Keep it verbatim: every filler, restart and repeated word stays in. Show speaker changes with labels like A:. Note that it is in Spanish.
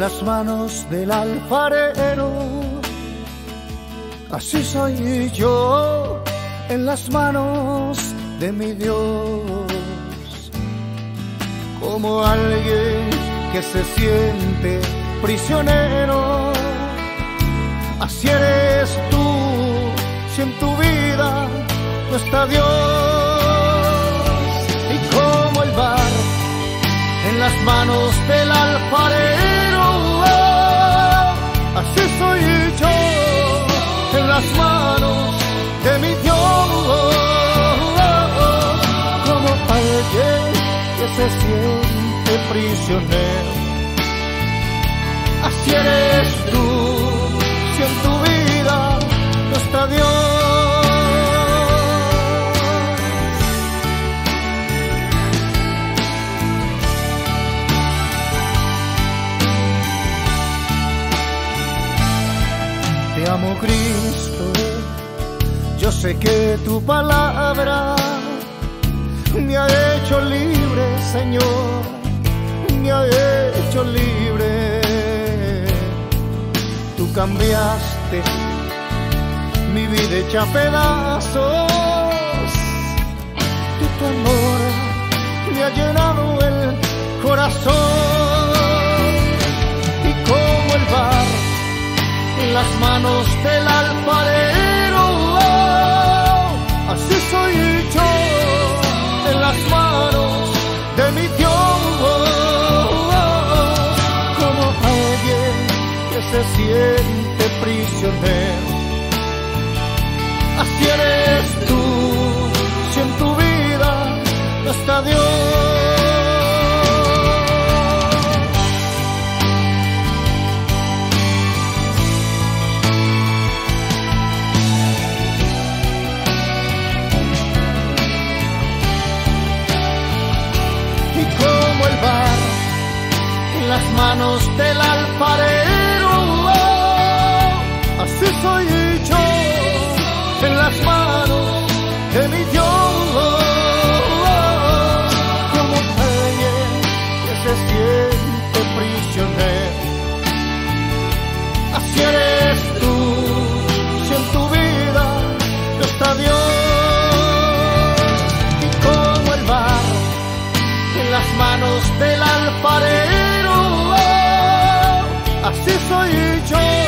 A: las manos del alfarero. Así soy yo en las manos de mi Dios, como alguien que se siente prisionero. Así eres tú, si en tu vida no está Dios. Y como el barro en las manos del alfarero, así soy yo en las manos de mi Dios, como alguien que se siente prisionero. Así eres tú, si en tu vida no está Dios. Te amo, Cristo, yo sé que tu palabra me ha hecho libre, Señor, me ha hecho libre. Tú cambiaste mi vida hecha a pedazos, y tu amor me ha llenado el corazón. Y como el barro en las manos del alfarero, así soy yo en las manos de mi Dios, como alguien que se siente prisionero. Así eres tú, si en tu vida no está Dios. En las manos del alfarero, así soy yo en las manos de mi Dios, como alguien que se siente prisionero. Así eres tú, si en tu vida no está Dios. Y como el barro en las manos del alfarero, así soy yo